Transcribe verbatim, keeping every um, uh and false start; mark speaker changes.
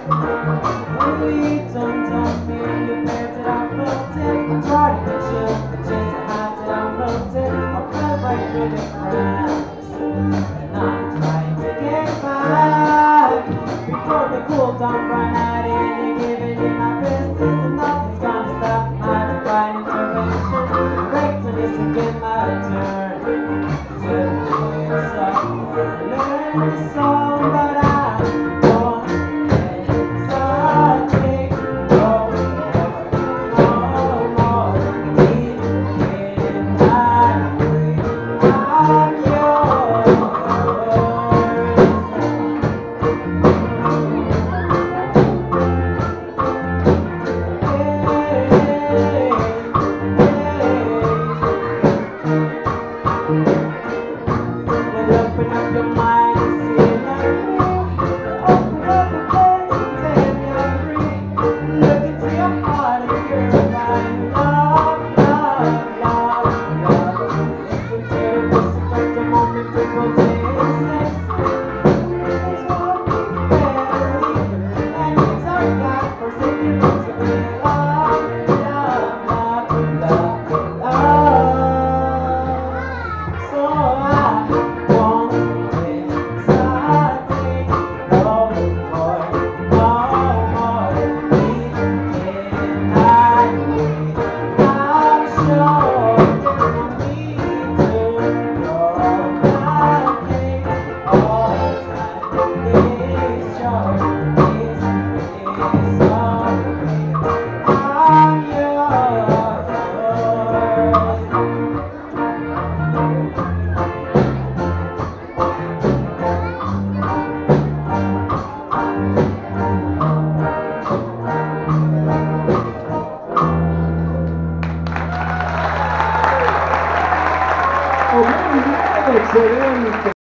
Speaker 1: Only don't tell me you bet that I'm floating. I'm trying to get you, but just a hot that I'm floating. I'll cut right through the cracks, and I'm trying to get back before the cool don't run out and you're giving me my business, and nothing's gonna stop my divine intervention. Break to this and get my turn to the song. Learn the song, but I won't let something go no more. Keep getting my way. I'm yours. Open up your mind and see like me. Open up the place and tell you're free. Look into your heart and you'll find love, love, love, love. Listen to the music like the moment people taste sex. It's what we believe, and it's our God forsaken to be love, love, love, love, love. So I won't let something go more, no more. We can hide away. I'm sure there's no need to go back all the time. It's short, it's it's over. I'm yours.
Speaker 2: Oh, muy bien, excelente.